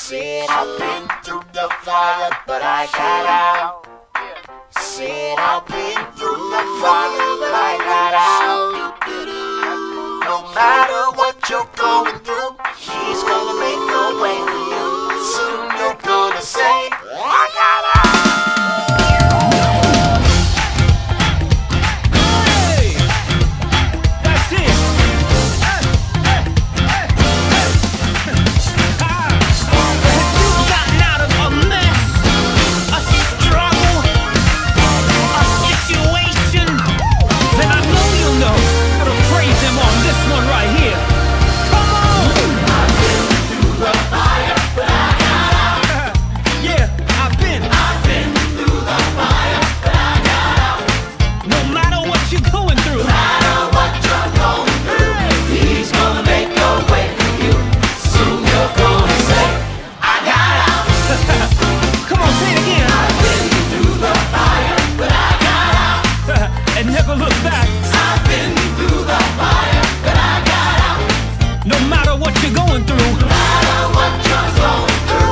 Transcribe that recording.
Said I've been through the fire, but I got out. Said I've been through the fire, but I got out. No matter what you're going through, he's gonna make a way for you. Soon you're gonna say, I got out. No matter what you're going through, no matter what you're going through,